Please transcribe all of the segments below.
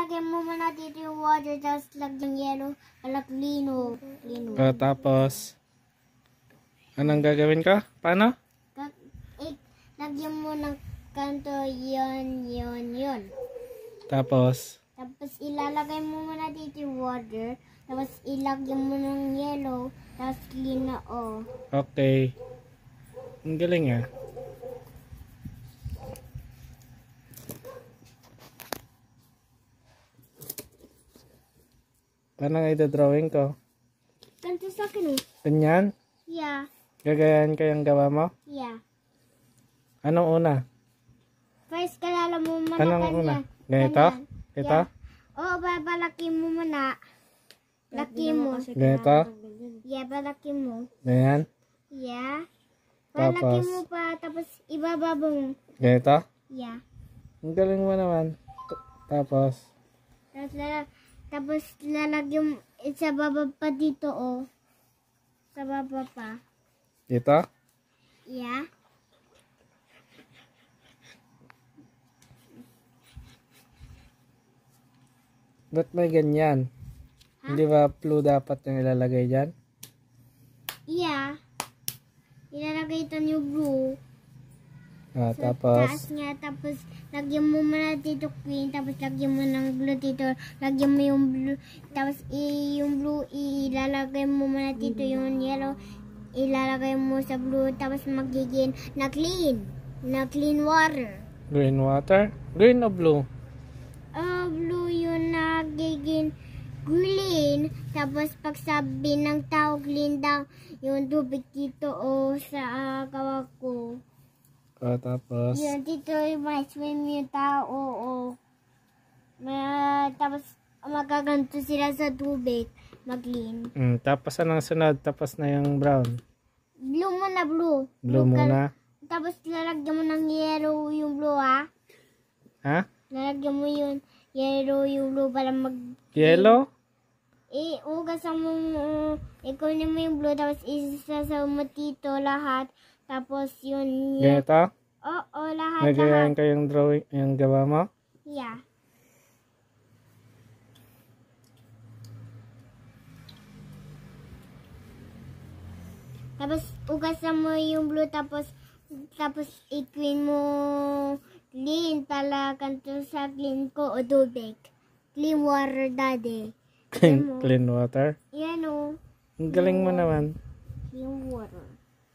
ilalagay mo muna dito yung water, tapos lagyan yellow, palak lino. Tapos, anong gagawin ko? Paano? Lagyan mo ng kanto, yun. Tapos, ilalagay mo muna dito yung water, tapos ilagyan mo ng yellow, tapos clean na okay. Ang galing ah. Paano nga ito-drawing ko? Ganito sa akin Ganyan? Yeah. Gagayan ko yung gawa mo? Yeah. Anong una? First, kalala mo muna Anong una? Ganito? Ito? Yeah. Oo, babalaki mo muna. Laki mo. Ganito? Yeah, balaki mo. Ganyan? Yeah. Tapos? Balaki mo pa, tapos ibababa mo. Ganito? Yeah. Ang galing mo naman. Tapos? Tapos lalagyan sa baba pa dito Sa baba pa. Dito? Yeah. Ba't may ganyan? Hindi ba blue dapat yung ilalagay dyan? Yeah. Ilalagay ito yung blue. Tapos? Taas niya, tapos lagyan mo muna dito green, tapos lagyan mo ng blue dito, lagyan mo yung blue, tapos yung blue ilalagay mo muna dito, yung yellow ilalagay mo sa blue, tapos magiging na clean water. Green water? Green o blue? Blue yung nagiging green, tapos pag sabi ng tao clean daw yung tubig dito sa gawa ko. Tapos? Yun, dito may swim yung tao, tapos magaganto sila sa tubig, mag-clean. Tapos anong sunod? Tapos na yung brown? Blue muna, blue. Blue muna? Tapos lalagyan mo ng yellow yung blue, ha? Ha? Lalagyan mo yung yellow yung blue para mag... Yellow? Ugasan mo, ikunin mo yung blue, tapos isasama mo dito lahat. Tapos yun... Ganito? Oo, lahat. Nagayan ko yung drawing, yung gawa mo? Yeah. Tapos ugasan mo yung blue, tapos i-clean mo clean pala kanto sa clean ko o tubig. Clean water, daddy. Clean water? Yan Ang galing mo naman. Clean water.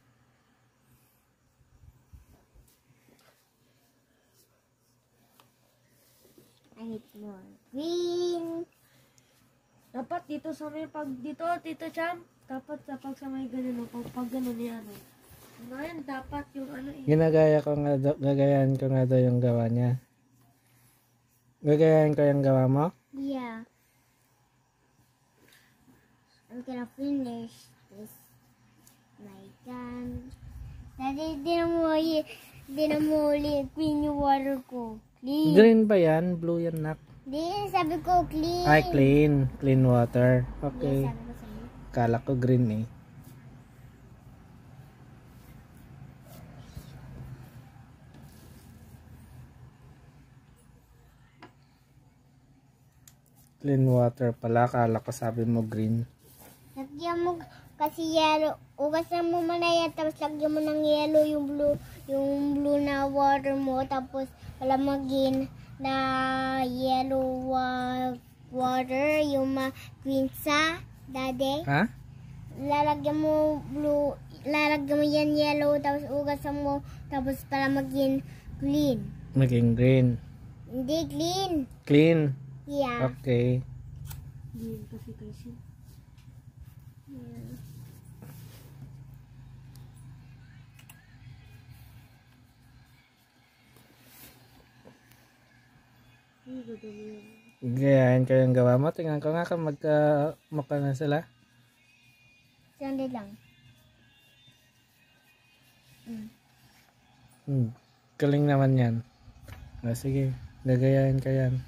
I need more green. Dapat dito sa may pag dito, Tito Cham. Dapat pag sa may ganun, pag ganun yan. Ngayon, dapat yung Ginagaya ko nga, gagayan ko nga daw yung gawa niya. Gagayan ko yung gawa mo? Yeah. I'm gonna finish this. My God. Daddy, di na mo ulit clean yung water ko. Clean. Green ba yan? Blue yan, nak? Di, sabi ko clean. Ay, clean. Clean water. Okay. Yes, sabi ko sa'yo. Kala ko green eh. Clean water pala. Kala ko sabi mo green. Lagyan mo kasi yellow. Ugasan mo muna yan, tapos lagyan mo ng yellow yung blue na water mo, tapos palamagin na yellow water, yung green sa daddy. Ha? Lalagyan mo blue, lalagyan mo yan yellow, tapos ugasan mo, tapos palamagin green. Maging green. Hindi clean. Clean. Yeah. Okay. green kasi. Yeah. Gayahin ko yung gawa mo. Tingnan ko nga kung magka-mukha na sila. Sandali lang. Galing naman yan. Sige, gagayahin ka yan.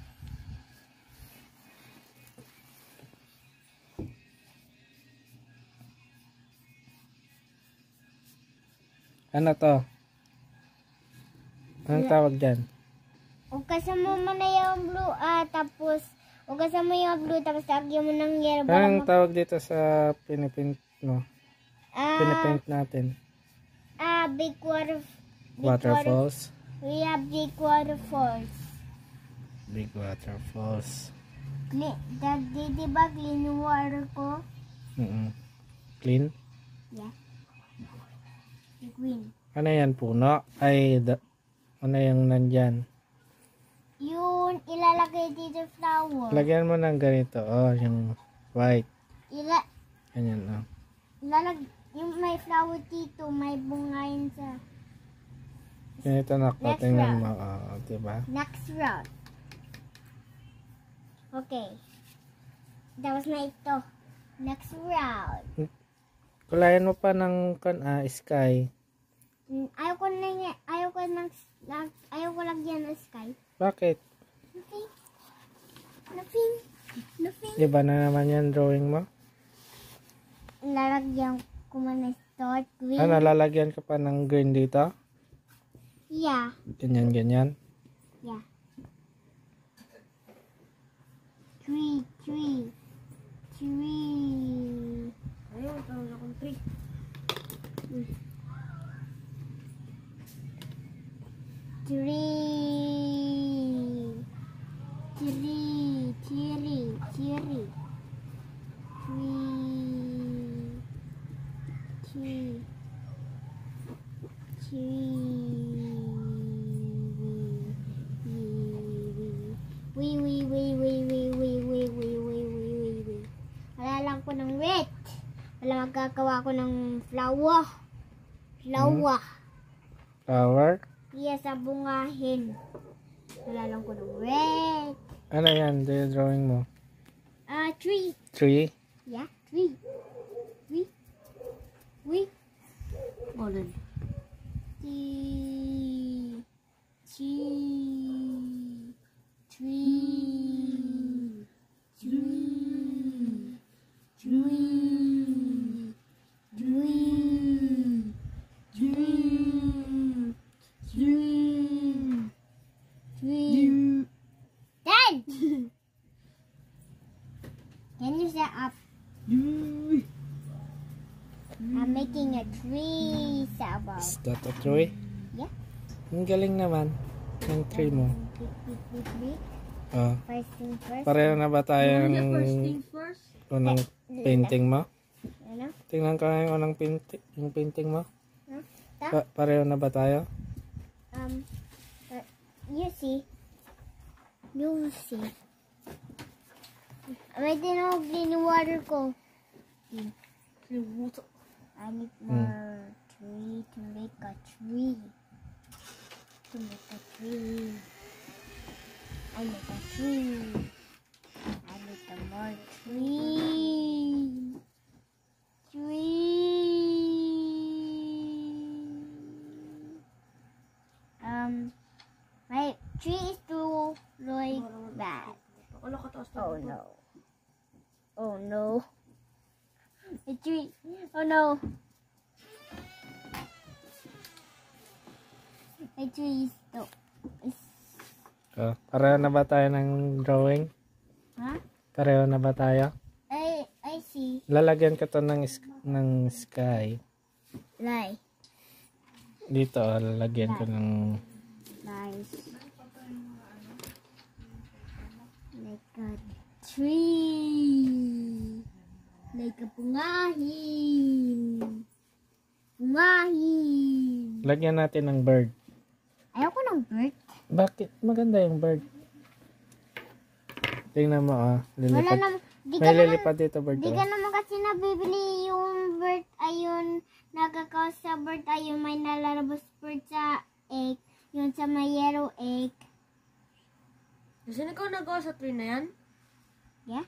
Ano to? Anong tawag dyan? Ugasan mo muna yung blue, tapos ugasan mo yung blue, tapos lagyan mo ng yellow. Anong tawag dito sa pinipaint mo? Ah, Pinipaint natin. big water. Waterfalls. We have big waterfalls. Big waterfalls. Diba clean yung water ko? Clean? Yeah. The green. Ano yan, puno? Ano yung nandyan? Yun, ilalagay dito flower. Lagyan mo ng ganito. Oh, yung white. Ila, Ganyan, oh. yung may flower dito, may bunga yun sa Ganito na ko. Next Tingnan round. mo. Oh, diba? next round. Okay. Tapos na ito. Next round. Kulayan mo pa ng sky. Ayaw ko lagyan ng sky. Bakit? Nothing. Diba na naman yan drawing mo? Lalagyan ko man ng start green. Ano, lalagyan ka pa ng green dito? Yeah. Ganyan, ganyan. Yeah. Tree. Ayun, tawag akong 3. Wala lang ko ng red. Wala magkakawa ko ng flower. Flower? Yes, sa bungahin. Wala lang ko ng red. Ano yan? The drawing mo? Tree. Tree? Yeah, tree. Golden. Dad! Can you set up? I'm making a tree sabab. Is that a tree? Yeah. Ang galing naman ng tree mo. Big. Oh. First thing first. Pareho na ba tayo First ng things first. unang painting mo? Ano? Tingnan ko nga yung unang yung painting mo. Huh? Pareho na ba tayo? You see. May tinawag din yung water ko. Water. I need more tree to make a tree. I make a tree. I need a more tree. My tree is too like that. Wala ka taas na. Oh no. A tree. Oh no. A tree is too. Oh, pareho na ba tayo ng drawing? Huh? Pareho na ba tayo? I see. Lalagyan ka to ng sky. Lie. Dito, lalagyan ko ng Nice. Like a tree. Like a pungahin. lagyan natin ng bird. Ayoko ng bird. Bakit? Maganda yung bird. Tingnan mo Wala lilipad. naman. Di ka May naman, lilipad dito bird. di ka naman kasi nabibili yung bird. Ayun, nagkakaos sa bird. Ayun, may nalalabas bird sa egg. Yun sa may yellow egg. Kasi ikaw nagawa sa tree na yan? Yeah?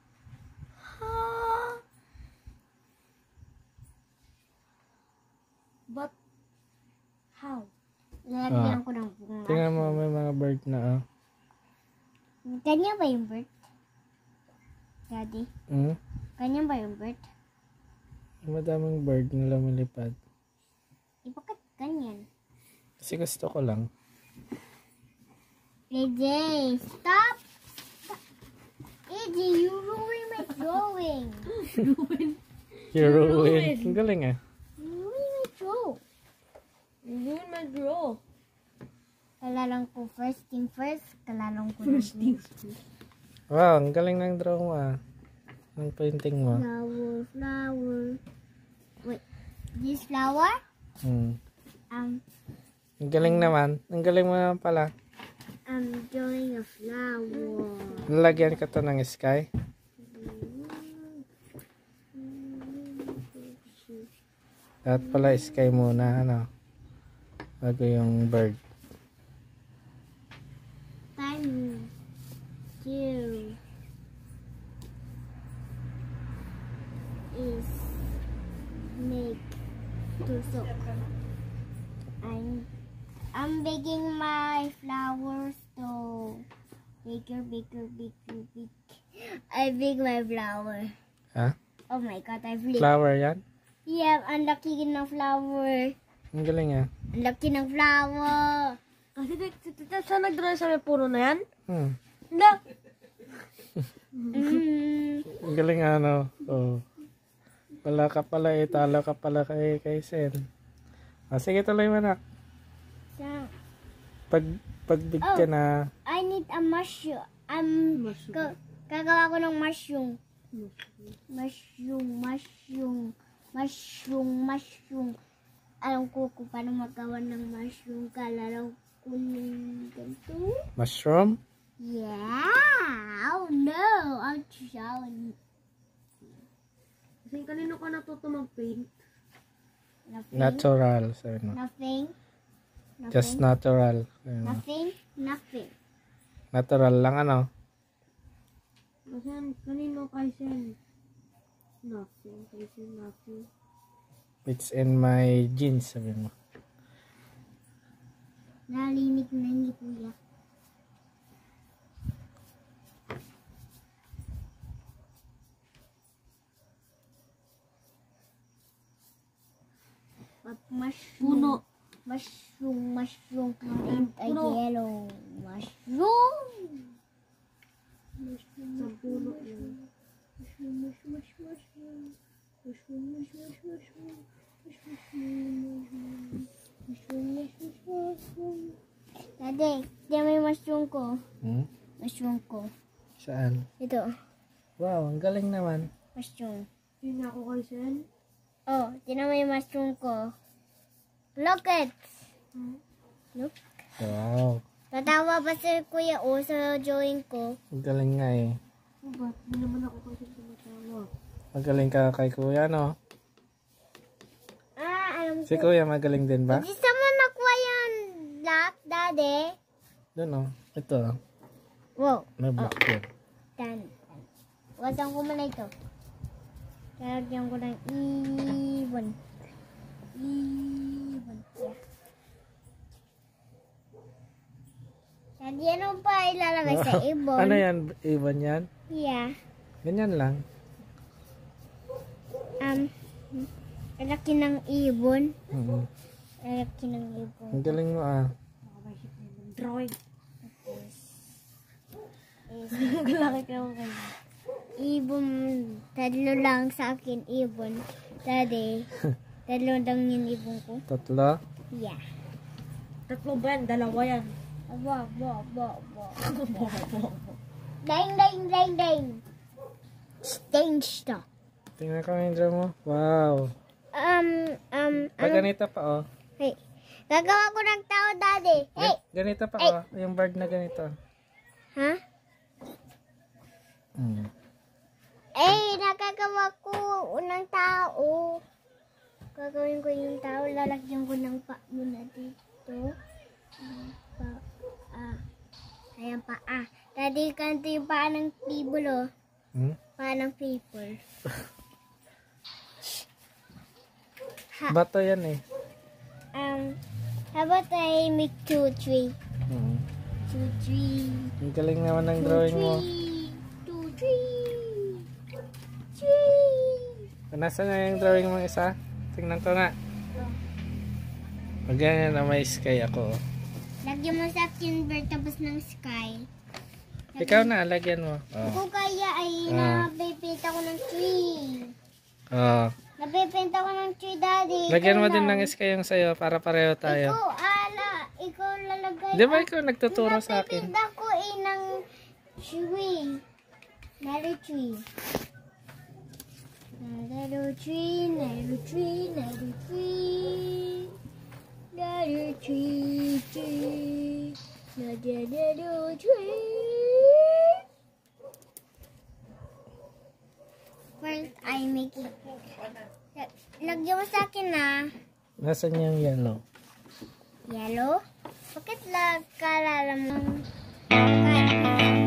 But, how? Lalagyan ko ng bunga. Tingnan mo, may mga bird na Ganyan ba yung bird? Daddy? Hmm? Ganyan ba yung bird? Madaming bird na lumilipad. Bakit ganyan? Kasi gusto ko lang. AJ, stop! AJ, you ruined my drawing. You ruined. Ang galing ah. You ruined my draw. Yun mag-draw. Kalalang ko first thing first. Kalalang ko First things first. Wow, ang galing ng draw mo ah. Ang painting mo. Flower. Wait, this flower? Hmm. Um, Ang galing naman. Ang galing mo naman pala. I'm drawing a flower. Nalagyan ka to ng sky. Dapat pala sky muna, ano. Bago yung bird. Time to is make tusok. I'm baking my flowers to bigger. I bake my flower. Ha? Oh my god, I really. Flower yan? Yeah, ang laki ng flower. Ang galing ah. Ang laki ng flower. Kasi saan nag-draw sa may puno na yan? No. Ang galing ano. Oh. Wala ka pala eh. Talo ka pala kay Sen. Ah, sige tuloy mo na. Pagbig ka na. I need a mushroom. Gagawa ko ng mushroom. Mushroom. Alam ko kung paano magawa ng mushroom. Kalaraw ko ng ganito. Mushroom? Yeah! Oh no! I'm showing. Kasi kanino ka natuto mag-paint? Natural. Sabi mo. Nothing. Just natural. Sabi mo. Nothing. Natural lang ano. Kasi kanino kay Sen? Nothing. Kay Sen, nothing. It's in my jeans. Sabi mo. Nalinig na ni Kuya. Puno. Mushroom. And a yellow mushroom. Sa puno yun. Daddy, diyan may mushroom ko. Hmm? Mushroom ko. Saan? Ito, Wow, ang galing naman. mushroom. Yun ako kay Sen. Oh, diyan may mushroom ko. Look it. Look. Wow. Tatawa pa si Kuya O sa drawing ko. Ang galing nga eh. Ba't di naman ako kasi tumatawa? Magaling ka kay kuya, no? Alam Si ko. kuya magaling din ba? Di sa mo nakuha yan, black, Daddy. Doon, no? Ito, Wow. may black yun. Dan. Wasan ko muna ito. Lalagyan ko ng ibon. Yeah. Daddy, ano pa ilalagay sa ibon? Ano yan? Ibon yan? Yeah. Ganyan lang. Laki ng ibon. Mhm. Laki ng ibon. Ang galing mo ah. Drawing. Is Galaki ka kayo. ibon, tatlo lang sa akin ibon. Daddy, tatlo lang yung ibon ko. Tatlo? Yeah. Tatlo ba yan? Dalawa yan. Aba. Ding. Stain stop. Tingnan ko yung draw mo. Wow. Pag ganito pa oh. Hey, gagawa ko ng tao, Daddy. Hey, Ganito pa oh. Yung bird na ganito. ha? Hmm. Nagagawa ko ng tao. Gagawin ko yung tao, lalagyan ko ng pa muna dito. Ayan pa. Daddy, kanto yung paa ng people, oh. Hmm? Paa ng paper. Bato yan eh. How about I make 2, 3? Hmm. 2, 3. Ang galing naman ng drawing mo. 2, 3. Nasaan na yung drawing mo isa? Tingnan ko nga. Pag ganyan na may sky ako. Lagyan mo sa timber tapos ng sky. Ikaw na, lagyan mo. Kung kaya ay napipinta ko ng tree. Oh. Napipinta ko ng tree, Daddy. Lagyan mo Ikaw din lang. ng sky yung sa'yo para pareho tayo. Ikaw lalagay. Di ba ikaw nagtuturo sa akin? Napipinta ko ng tree. Another tree. Another tree, another tree, another tree. Another tree, tree. Another tree. First, I make it. Lagyan mo sa akin na Nasaan yung yellow? yellow. Bakit kalala mo?